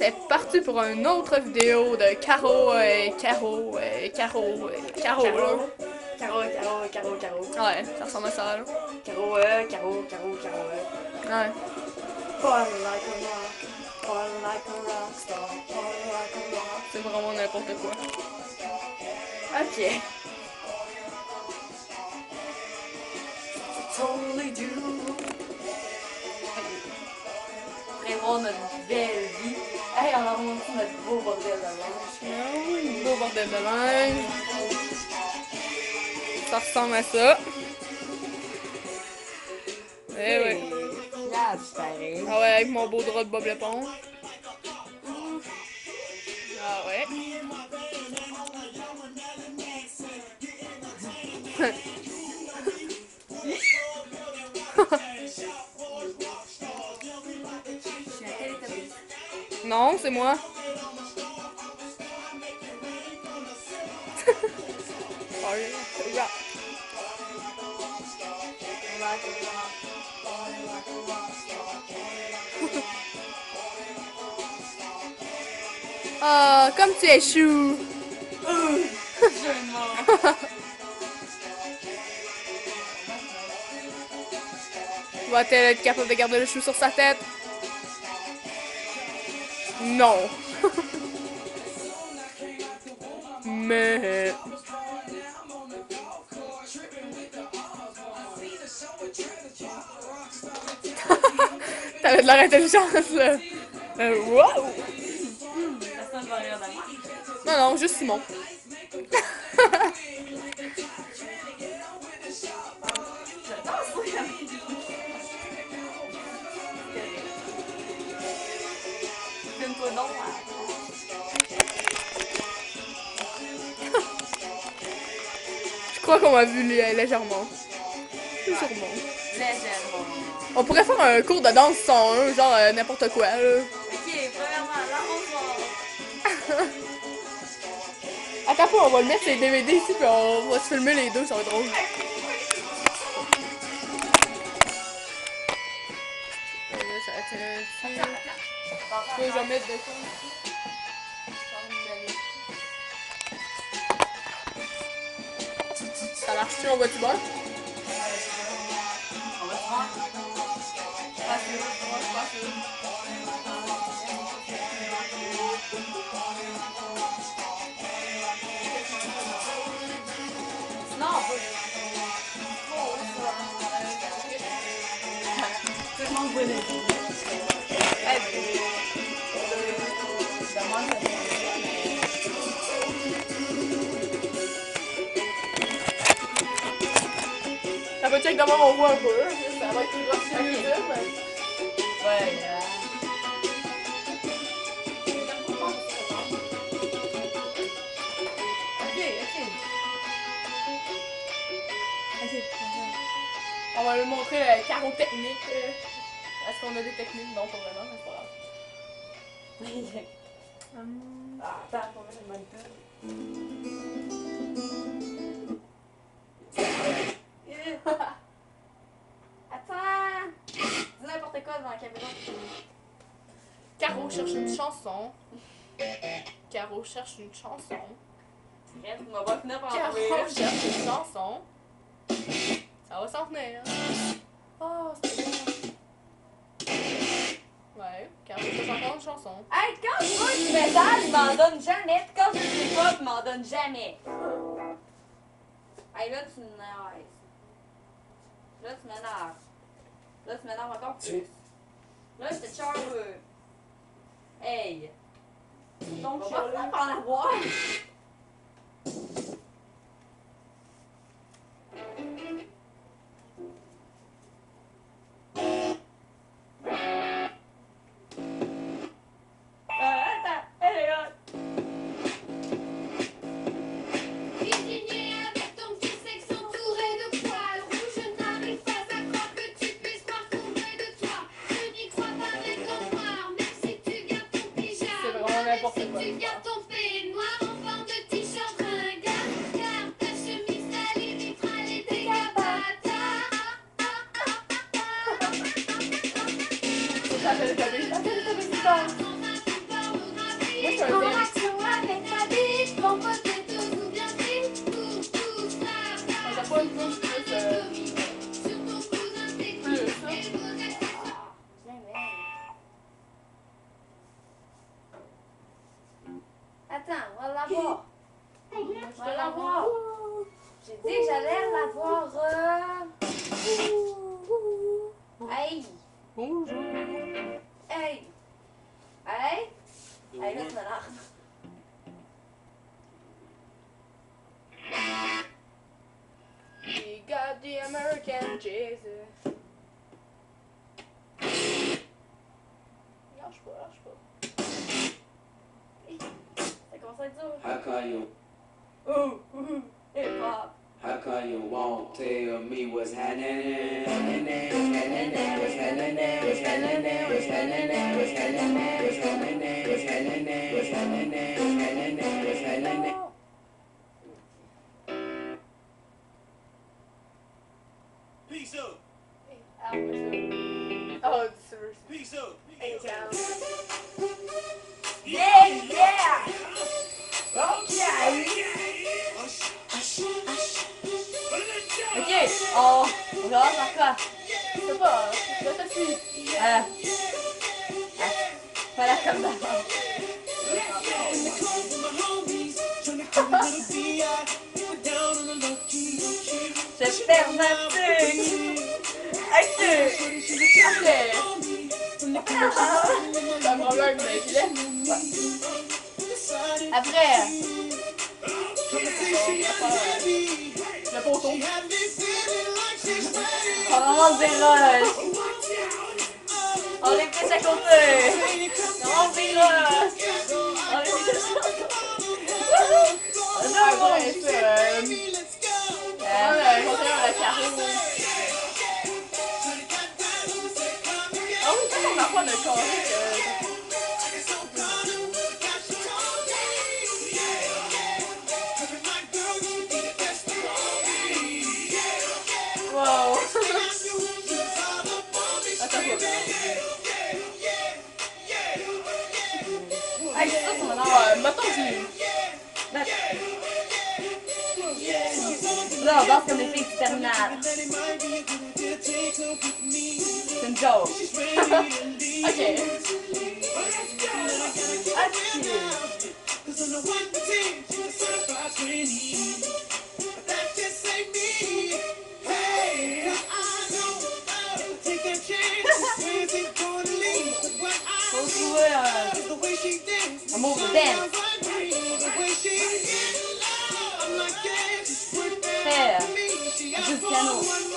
c'est parti pour une autre vidéo de Caro, Caro, là. Caro. Ouais, ça ressemble à ça, là. Caro, Caro. Ouais. Party like a rock, party like a rock star, party like a rock. C'est vraiment n'importe quoi. Ok. Totally do. Très bon, notre belle vie. Hey, on a remonté notre beau bordel de linge. Beau bordel de linge. Ça ressemble à ça. Eh ouais. Là, pareil. Ah ouais, avec mon beau drap de Bob l'éponge. Ah ouais. Non, c'est moi. Oh, yeah. Ah, comme tu es chou. Va-t-elle être capable de garder le chou sur sa tête? Non. Mais... T'avais de l'air intelligente, là. Wow! Personne va rire de moi. Non, non, juste Simon. Filme-toi donc. Je crois qu'on m'a vu légèrement. Légèrement. Légèrement. On pourrait faire un cours de danse 101, genre n'importe quoi, là. Ok, premièrement, l'arroseur. Attends pas, on va le mettre sur les DVD ici, puis on va se filmer les deux, ça va être drôle. Je peux jamais mettre de quoi. Ça marche-tu, on va-tu voir? On va se voir. Sinon, on peut. Tout le monde voit les deux. Demande Ça peut check d'abord on voit un peu, ça va être plus grave sur YouTube, mais... ouais, Ok. On va lui montrer le carreau technique. Est-ce qu'on a des techniques? Non, pas vraiment, mais c'est pas grave. Ah, attends, on va mettre une bonne pub. Attends! Dis n'importe quoi devant la caméra. Caro cherche une chanson. Caro cherche une chanson. Reste, on va finir par en Caro trouver. cherche une chanson. Ça va s'en venir. Oh, c'est bon. Ouais, Caro cherche encore une chanson. Hey, quand je veux du métal, il m'en donne jamais. Puis quand je veux du pop, il m'en donne jamais. Hey, là, tu m'énerves. Là, tu m'énerves. Là, tu m'énerves encore plus. Là, j'étais charmeux. Hey. Donc, on va finir par en avoir. Attends, elle est là. Cuisinier avec ton petit sexe entouré de poils rouges, je n'arrive pas à croire que tu puisses parcourir de toi. Je n'y crois pas, mais ton noir, même si tu gardes ton pyjama, C'est vraiment n'importe même quoi. si tu gardes ton peignoir en forme de t-shirt ringard, garde ta chemise salée, vitrale et tes gabatas. Ça fait le cover, ça fait le cover, c'est bon. Attends, on va l'avoir. On va l'avoir. J'ai dit que j'allais l'avoir. Hey! Bonjour. Hey! Hey! Hey, là, tu m'énerves. We got the American Jesus. Lâche pas, lâche pas. Ça commence à être dur. How come you, Hip hop. how come you won't tell me what's happening? What's happening? What's happening? What's happening? What's happening? What's happening? What's happening? What's happening? What's happening? What's happening? What's happening? What's happening? Peace up. Oh, c'est vrai. Peace up. Hey, ciao. Yeah, yeah! Ok, on commence par quoi? Je sais pas, je sais plus. Voilà comme d'avant. Je perds ma tête. Ok. C'est un problème, mais je l'aime. Après, Le poteau. on va des roches. On les pitch à côté. On des roches. On les pitch à côté. Après, ça, contraire à la carreau. Ah oui, ça, on apprend le carré. Wow. Attends, quoi. Hey, ça, c'est mon nom. Mettons que j'ai... Là, on danse comme des filles du terminal. C'est une joke. Ok. Faut trouver un move de dance. Faire du piano.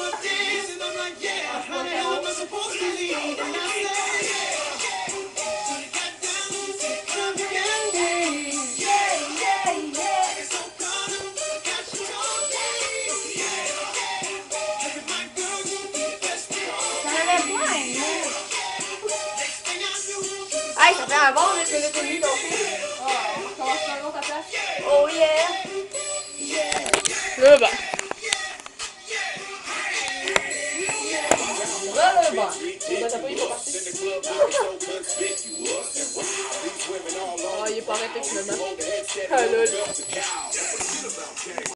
Hey, ça fait un bon, mais c'est le tenue ton fils. Oh, on commence par un autre à place. Oh yeah! Là, ben. Là, là, bon. Ben, t'as pas eu ton parti. Oh, il est pas arrêté finalement. Ah, lol.